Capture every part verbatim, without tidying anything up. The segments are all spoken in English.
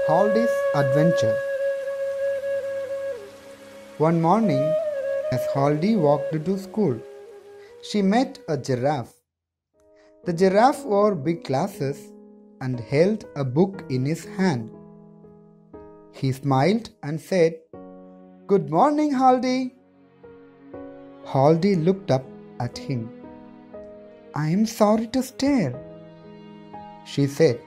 Haldy's Adventure. One morning, as Haldy walked to school, she met a giraffe. The giraffe wore big glasses and held a book in his hand. He smiled and said, "Good morning, Haldy." Haldy looked up at him. "I am sorry to stare," she said.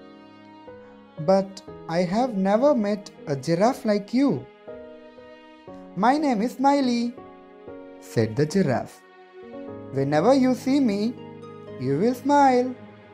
"But I have never met a giraffe like you." "My name is Smiley," said the giraffe. "Whenever you see me, you will smile."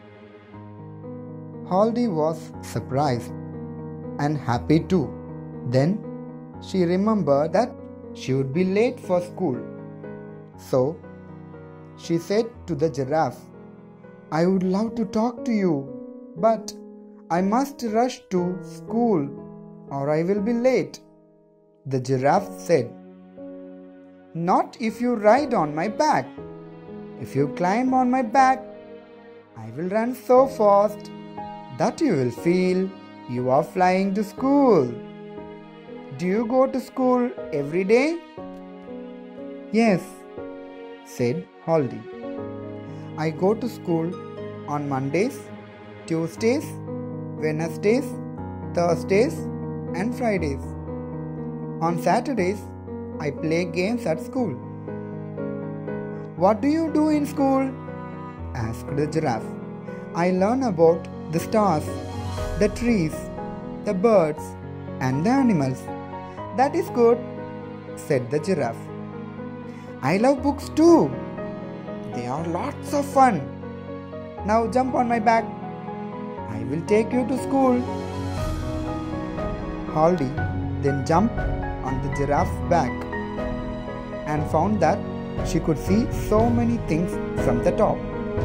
Haldy was surprised and happy too. Then she remembered that she would be late for school. So she said to the giraffe, "I would love to talk to you, but I must rush to school or I will be late." The giraffe said, "Not if you ride on my back. If you climb on my back, I will run so fast that you will feel you are flying to school." "Do you go to school every day?" "Yes," said Haldy. "I go to school on Mondays, Tuesdays, Wednesdays, Thursdays, and Fridays. On Saturdays, I play games at school." "What do you do in school?" asked the giraffe. "I learn about the stars, the trees, the birds, and the animals." "That is good," said the giraffe. "I love books too. They are lots of fun. Now jump on my back. I will take you to school." Haldy then jumped on the giraffe's back and found that she could see so many things from the top.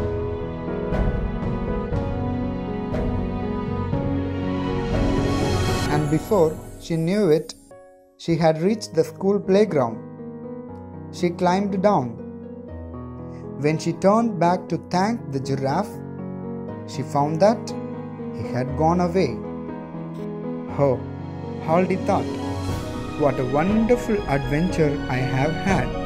And before she knew it, she had reached the school playground. She climbed down. When she turned back to thank the giraffe, she found that he had gone away. Oh, Haldy thought, "What a wonderful adventure I have had."